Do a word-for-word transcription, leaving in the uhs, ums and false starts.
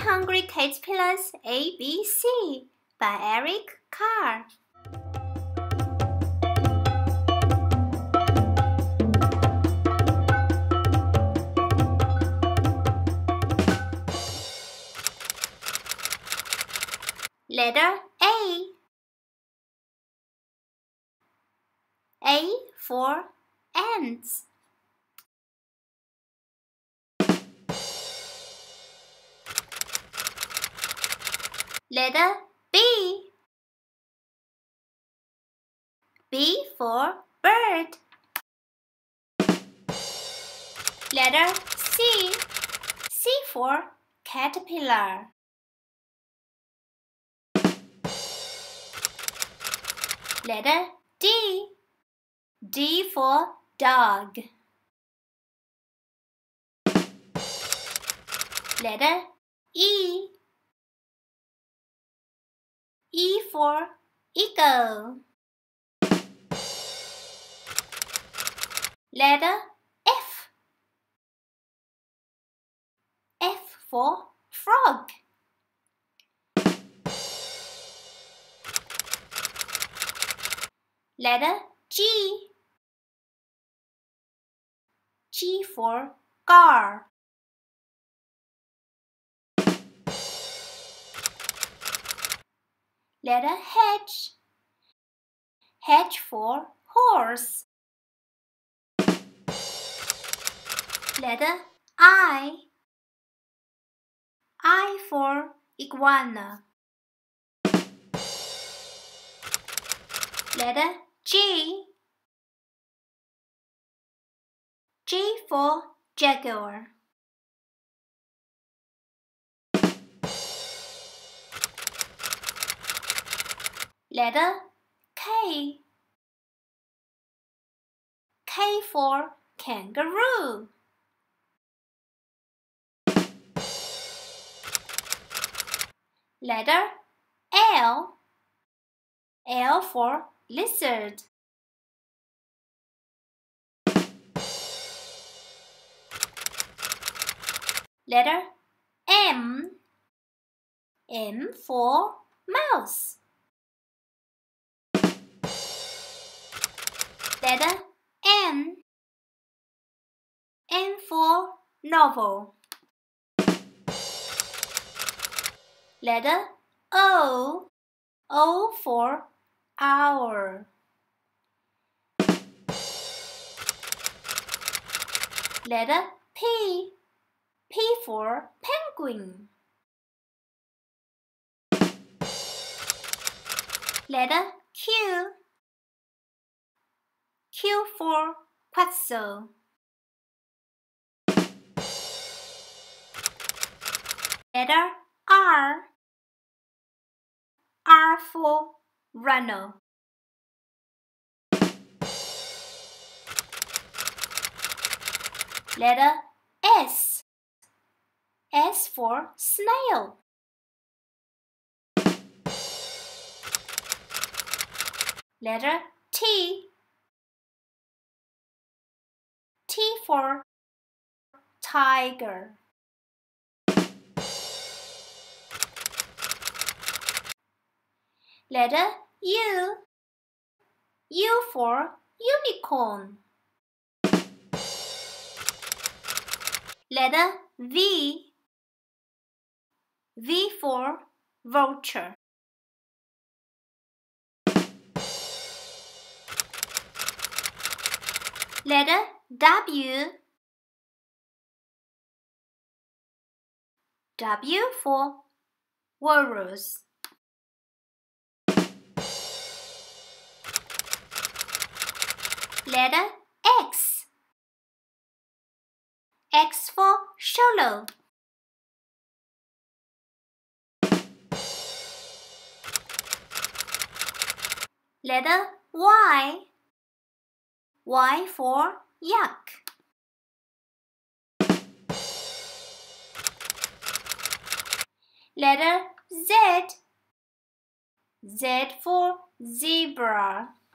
Hungry Caterpillars A B C by Eric Carr. Letter A. A for ants. Letter B. B for bird. Letter C. C for caterpillar. Letter D. D for dog. Letter E. E for eagle. Letter F. F for frog. Letter G. G for gar. Letter H. H for horse. Letter I. I for iguana. Letter G. G for jaguar. Letter K. K for kangaroo. Letter L. L for lizard. Letter M. M for mouse. Letter N. N for novel. Letter O. O for owl. Letter P. P for penguin. Letter Q. Q for quetzal. Letter R. R for rhino. Letter S. S for snail. Letter T. T for tiger. Letter U. U for unicorn. Letter V. V for vulture. Letter W. W for walrus. Letter X. X for swallow. Letter Y. Y for yak. Letter Z. Z for zebra.